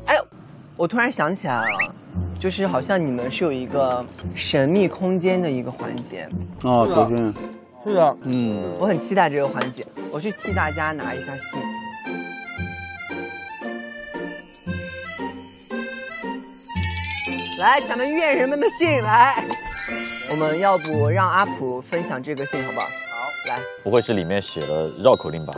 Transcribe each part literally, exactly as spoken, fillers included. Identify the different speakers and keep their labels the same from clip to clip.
Speaker 1: 哎，我突然想起来了，就是好像你们是有一个神秘空间的一个环节。
Speaker 2: 哦，培训。
Speaker 3: 是的，
Speaker 2: 嗯，
Speaker 1: 我很期待这个环节，我去替大家拿一下信。来，咱们院人们的信来，我们要不让阿普分享这个信好不好？好，来。
Speaker 4: 不会是里面写了绕口令吧？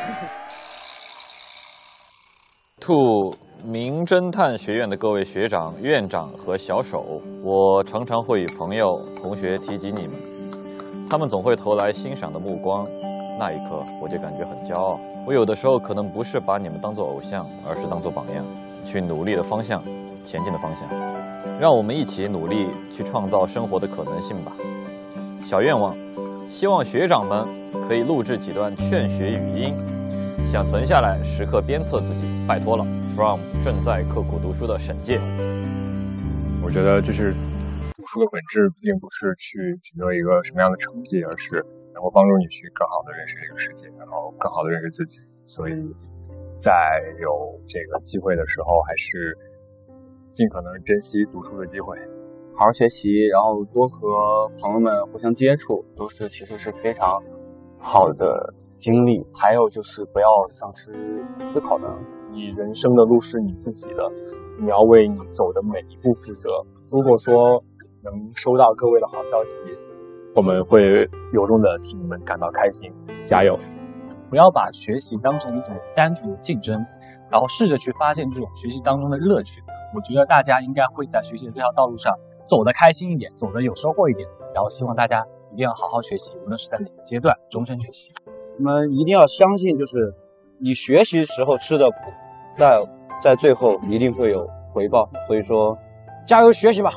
Speaker 4: 兔名侦探学院的各位学长、院长和小手，我常常会与朋友、同学提及你们，他们总会投来欣赏的目光，那一刻我就感觉很骄傲。我有的时候可能不是把你们当作偶像，而是当作榜样，去努力的方向，前进的方向。让我们一起努力去创造生活的可能性吧。小愿望，希望学长们可以录制几段劝学语音，想存下来，时刻鞭策自己。拜托了 ，from 正在刻苦读书的沈介。
Speaker 3: 我觉得就是读书的本质，并不是去取得一个什么样的成绩，而是能够帮助你去更好的认识这个世界，然后更好的认识自己。所以，在有这个机会的时候，还是尽可能珍惜读书的机会，
Speaker 2: 好好学习，然后多和朋友们互相接触，都是其实是非常好的经历。还有就是不要丧失思考能力。
Speaker 3: 你人生的路是你自己的，你要为你走的每一步负责。如果说能收到各位的好消息，我们会由衷的替你们感到开心，加油！
Speaker 5: 不要把学习当成一种单纯的竞争，然后试着去发现这种学习当中的乐趣。我觉得大家应该会在学习的这条道路上走得开心一点，走得有收获一点。然后希望大家一定要好好学习，无论是在哪个阶段，终身学习。
Speaker 2: 我们一定要相信，就是你学习时候吃的苦，在在最后一定会有回报。所以说，加油学习吧！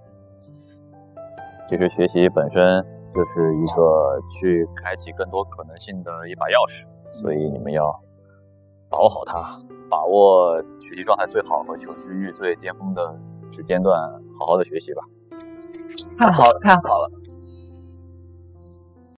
Speaker 4: 其实学习本身就是一个去开启更多可能性的一把钥匙，所以你们要把握好它，把握学习状态最好和求知欲最巅峰的时间段，好好的学习吧。
Speaker 1: 太好了，太好了！